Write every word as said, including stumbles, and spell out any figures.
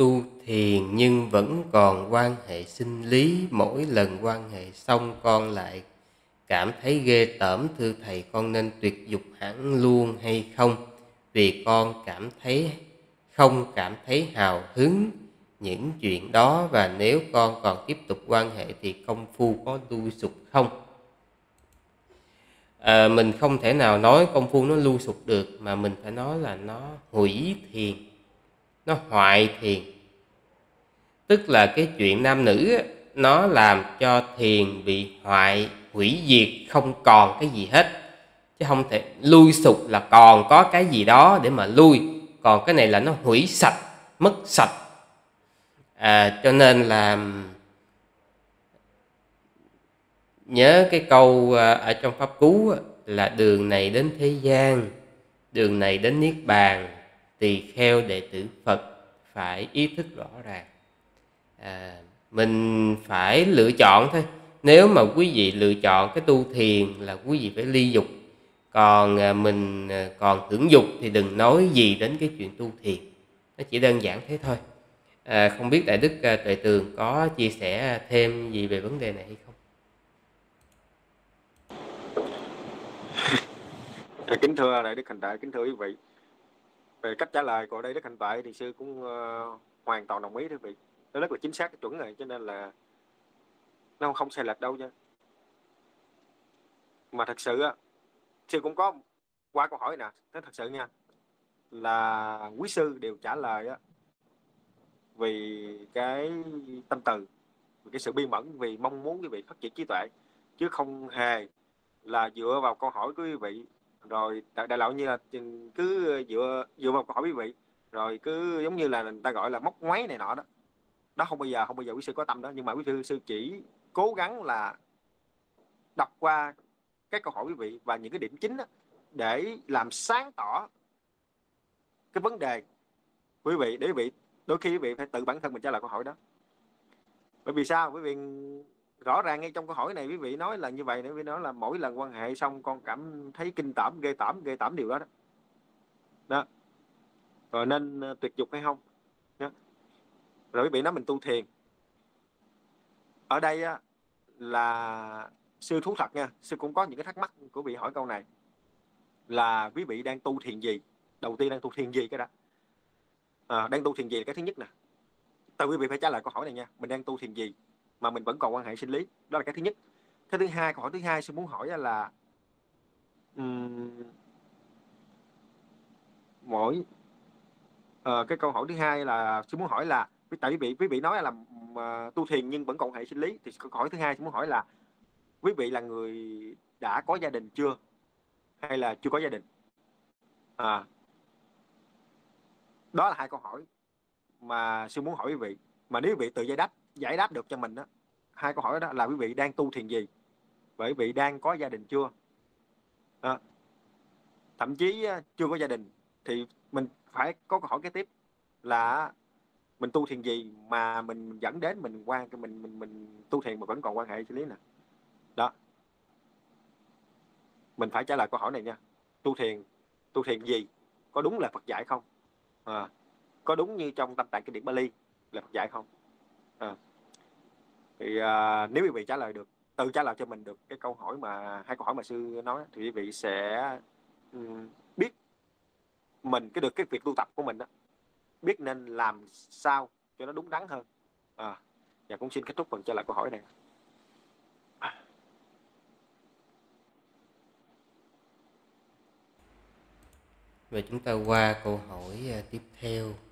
tu thiền nhưng vẫn còn quan hệ sinh lý. Mỗi lần quan hệ xong con lại cảm thấy ghê tởm. Thưa thầy, con nên tuyệt dục hẳn luôn hay không? Vì con cảm thấy không cảm thấy hào hứng những chuyện đó. Và nếu con còn tiếp tục quan hệ thì công phu có lui sụp không? À, mình không thể nào nói công phu nó lui sụp được, mà mình phải nói là nó hủy thiền, nó hoại thiền. Tức là cái chuyện nam nữ á, nó làm cho thiền bị hoại, hủy diệt, không còn cái gì hết. Chứ không thể lui sụp là còn có cái gì đó để mà lui. Còn cái này là nó hủy sạch, mất sạch. À, cho nên là nhớ cái câu ở trong Pháp Cú là đường này đến thế gian, đường này đến Niết Bàn, tỳ kheo đệ tử Phật phải ý thức rõ ràng. À, mình phải lựa chọn thôi. Nếu mà quý vị lựa chọn cái tu thiền là quý vị phải ly dục. Còn mình còn hưởng dục thì đừng nói gì đến cái chuyện tu thiền. Nó chỉ đơn giản thế thôi. À, không biết Đại Đức Tuệ Tường có chia sẻ thêm gì về vấn đề này hay không? Kính thưa Đại Đức Hành Tuệ, kính thưa quý vị, về cách trả lời của Đại Đức Hành Tuệ thì sư cũng uh, hoàn toàn đồng ý thưa quý vị. Nó rất là chính xác, chuẩn rồi, cho nên là nó không sai lệch đâu nha. Mà thật sự á, sư cũng có qua câu hỏi nè, thế thật sự nha, là quý sư đều trả lời á vì cái tâm từ, vì cái sự bi mẫn, vì mong muốn quý vị phát triển trí tuệ, chứ không hề là dựa vào câu hỏi của quý vị rồi đại, đại lão như là cứ dựa dựa vào câu hỏi quý vị rồi cứ giống như là người ta gọi là móc ngoáy này nọ đó. Đó không bao giờ không bao giờ quý sư có tâm đó. Nhưng mà quý sư sư chỉ cố gắng là đọc qua cái câu hỏi quý vị và những cái điểm chính đó, để làm sáng tỏ cái vấn đề quý vị, để quý vị đôi khi quý vị phải tự bản thân mình trả lời câu hỏi đó. Bởi vì sao? Quý vị rõ ràng ngay trong câu hỏi này quý vị nói là như vậy, quý vị nói là mỗi lần quan hệ xong con cảm thấy kinh tởm, ghê tởm, ghê tởm điều đó đó. Đó. Rồi nên uh, tuyệt dục hay không? Đó. Rồi quý vị nói mình tu thiền. Ở đây á, là sư thú thật nha, sư cũng có những cái thắc mắc của vị hỏi câu này là quý vị đang tu thiền gì? Đầu tiên đang tu thiền gì cái đó? À, đang tu thiền gì là cái thứ nhất nè. Tại quý vị phải trả lời câu hỏi này nha, mình đang tu thiền gì mà mình vẫn còn quan hệ sinh lý, đó là cái thứ nhất. Cái thứ hai, câu hỏi thứ hai sư muốn hỏi là um, mỗi uh, cái câu hỏi thứ hai là sư muốn hỏi là, tại quý vị quý vị nói là uh, tu thiền nhưng vẫn còn hệ sinh lý, thì câu hỏi thứ hai sư muốn hỏi là quý vị là người đã có gia đình chưa hay là chưa có gia đình? À, đó là hai câu hỏi mà sư muốn hỏi quý vị. Mà nếu quý vị tự giải đáp giải đáp được cho mình đó, hai câu hỏi đó là quý vị đang tu thiền gì, và quý vị đang có gia đình chưa? À, thậm chí chưa có gia đình thì mình phải có câu hỏi kế tiếp là mình tu thiền gì mà mình dẫn đến mình quan cái mình mình mình tu thiền mà vẫn còn quan hệ sinh lý nè. Đó, mình phải trả lời câu hỏi này nha. Tu thiền tu thiền gì, có đúng là Phật dạy không? À, có đúng như trong Tâm Tạng Kinh điển Bali là Phật dạy không? À, thì à, nếu quý vị trả lời được, tự trả lời cho mình được cái câu hỏi mà hai câu hỏi mà sư nói, thì quý vị sẽ um, biết mình cái được cái việc tu tập của mình đó, biết nên làm sao cho nó đúng đắn hơn. À, và cũng xin kết thúc phần trả lời câu hỏi này. Và chúng ta qua câu hỏi tiếp theo.